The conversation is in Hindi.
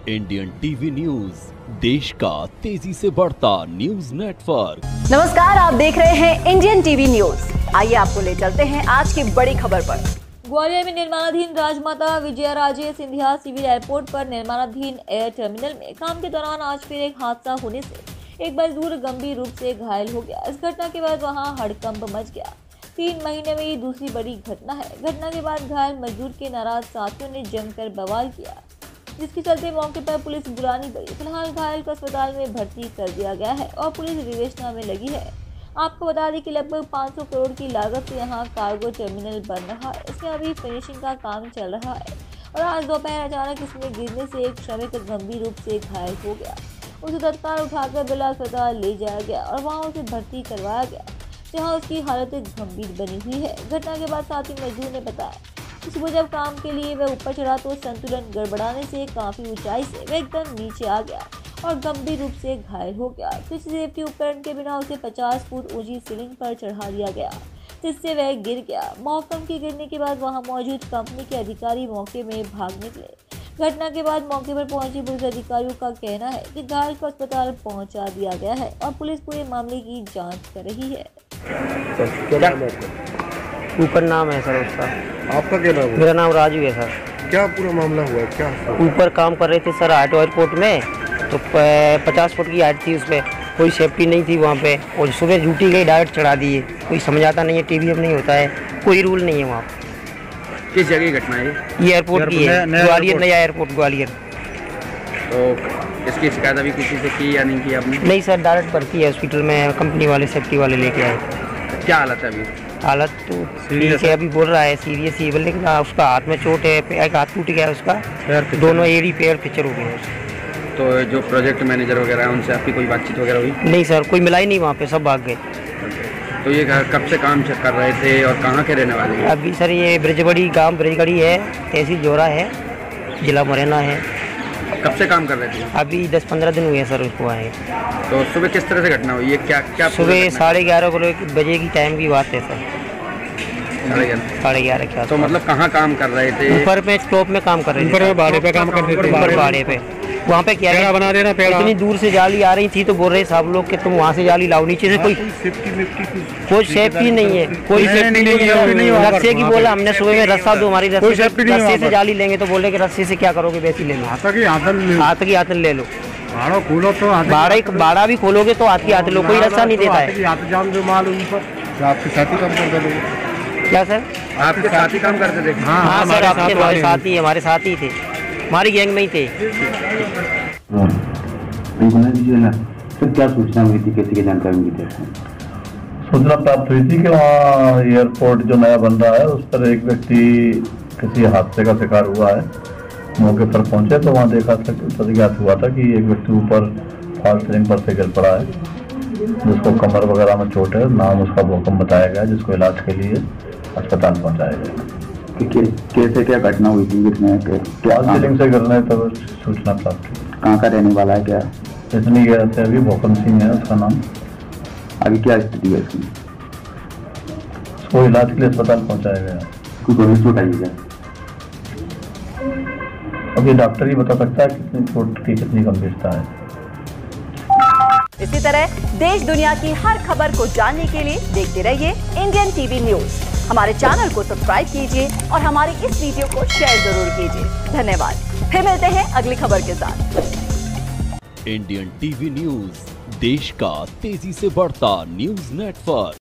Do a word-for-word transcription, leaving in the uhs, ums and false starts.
इंडियन टीवी न्यूज, देश का तेजी से बढ़ता न्यूज नेटवर्क। नमस्कार, आप देख रहे हैं इंडियन टीवी न्यूज। आइए आपको ले चलते हैं आज की बड़ी खबर पर। ग्वालियर में निर्माणाधीन राजमाता विजयाराजे सिंधिया सिविल एयरपोर्ट पर निर्माणाधीन एयर टर्मिनल में काम के दौरान आज फिर एक हादसा होने से एक मजदूर गंभीर रूप से घायल हो गया। इस घटना के बाद वहां हड़कंप मच गया। तीन महीने में ये दूसरी बड़ी घटना है। घटना के बाद घायल मजदूर के नाराज साथियों ने जमकर बवाल किया, जिसके चलते मौके पर पुलिस बुलानी पड़ी। फिलहाल घायल को अस्पताल में भर्ती कर दिया गया है और पुलिस विवेचना में लगी है। आपको बता दें कि लगभग पाँच सौ करोड़ की लागत से यहाँ कार्गो टर्मिनल बन रहा है। इसमें अभी फिनिशिंग का काम चल रहा है और आज दोपहर अचानक इसमें गिरने से एक श्रमिक गंभीर रूप से घायल हो गया। उसे तत्काल उठाकर बिला अस्पताल ले जाया गया और वहाँ उसे भर्ती करवाया गया, जहाँ उसकी हालत गंभीर बनी हुई है। घटना के बाद साथी मजदूर ने बताया कि सुबह जब काम के लिए वह ऊपर चढ़ा तो संतुलन गड़बड़ाने से काफी ऊंचाई से वह एकदम नीचे आ गया और गंभीर रूप से घायल हो गया। किसी सेफ्टी उपकरण के बिना उसे पचास फुट ऊंची सीलिंग पर चढ़ा दिया गया, जिससे वह गिर गया। मौसम के गिरने के बाद वहां मौजूद कंपनी के अधिकारी मौके में भाग निकले। घटना के बाद मौके पर पहुंचे पुलिस अधिकारियों का कहना है कि घायल को अस्पताल पहुंचा दिया गया है और पुलिस पूरे मामले की जांच कर रही है। ऊपर नाम है सर उसका। आपका क्या नाम है? मेरा नाम राजू है सर। क्या पूरा मामला हुआ है? क्या ऊपर काम कर रहे थे सर ऑटो एयरपोर्ट में, तो पचास फुट की हाइट थी, उसमें कोई सेफ्टी नहीं थी वहाँ पे, और सुबह ड्यूटी गई डायरेक्ट चढ़ा दिए। कोई समझाता नहीं है, टीवी में नहीं होता है, कोई रूल नहीं है वहाँ पे। किस जगह घटना है? ये एयरपोर्ट की है, ग्वालियर, नया एयरपोर्ट ग्वालियर। तो इसकी शिकायत अभी किसी से की या नहीं की आपने? नहीं सर, डायरेक्ट भर्ती है हॉस्पिटल में, कंपनी वाले सेफ्टी वाले लेके आए। क्या हालत है अभी? हालत तो ठीक है, अभी बोल रहा है सीरियस ही, लेकिन उसका हाथ में चोट है, एक हाथ टूट गया उसका, दोनों एड़ी पैर फ्रैक्चर हो गए। तो जो प्रोजेक्ट मैनेजर वगैरह है उनसे आपकी कोई बातचीत वगैरह हुई? नहीं सर, कोई मिला ही नहीं वहाँ पे, सब भाग गए। तो ये कब से काम कर रहे थे और कहाँ के रहने वाले हैं? अभी सर ये ब्रिजबड़ी गांव ब्रिजगढ़ी है, तहसील जोरा है, जिला मुरैना है। कब से काम कर रहे थे? अभी दस पंद्रह दिन हुए हैं सर उसको आए। तो सुबह किस तरह से घटना हुई? ये क्या क्या सुबह साढ़े ग्यारह बजे की टाइम की बात है सर। साढ़े ग्यारह साढ़े ग्यारह क्या? तो मतलब कहाँ काम कर रहे थे? ऊपर में स्टॉप में काम कर रहे थे, ऊपर बाड़े पे काम कर रहे थे। ऊपर बाड़े पे वहाँ पे क्या पेड़ा बना देना, पेड़ा। इतनी दूर से जाली आ रही थी तो बोल रहे सब लोग कि तुम वहाँ से जाली लाओ, नीचे से कोई कोई सेफ्टी नहीं है, कोई सेफ्टी नहीं है। रस्से की बोला हमने सुबह में, रस्सा दो, हमारी रस्से से जाली लेंगे तो बोले कि रस्से से क्या करोगे, वैसे ले लो, हाथ की आतन ले लो। खोलो तो बाड़ा बाड़ा भी खोलोगे तो हाथ की आतन लो, कोई रस्सा नहीं देता है। आपके साथी काम करते थे क्या सर? आपके साथी काम करते थे? हाँ सर, आपके हमारे साथी हमारे साथी थे, हमारी गैंग में ही थे। सर क्या सूचना हुई थी, कैसी की जानकारी मिली थी? सूचना प्राप्त हुई थी कि वहाँ एयरपोर्ट जो नया बन रहा है उस पर एक व्यक्ति किसी हादसे का शिकार हुआ है। मौके पर पहुंचे तो वहाँ देखा था, ज्ञात हुआ था कि एक व्यक्ति ऊपर फॉल सीलिंग पर से गिर पड़ा है, जिसको कमर वगैरह में चोट है। नाम उसका भूकंप बताया गया, जिसको इलाज के लिए अस्पताल पहुँचाया गया। कैसे क्या घटना हुई थी? सीलिंग से गिरने पर सूचना प्राप्त हुई। कहाँ का रहने वाला है? क्या इतनी गया थे, अभी भूकंप सिंह है उसका नाम। अभी क्या स्थिति है इसकी? उसको इलाज के लिए अस्पताल पहुंचाया गया। कोई गंभीर चोट आई है? अभी डॉक्टर ही बता सकता है कितनी चोट की कितनी गंभीरता है। इसी तरह देश दुनिया की हर खबर को जानने के लिए देखते रहिए इंडियन टीवी न्यूज। हमारे चैनल को सब्सक्राइब कीजिए और हमारे इस वीडियो को शेयर जरूर कीजिए। धन्यवाद। फिर मिलते हैं अगली खबर के साथ। इंडियन टीवी न्यूज, देश का तेजी से बढ़ता न्यूज नेटवर्क।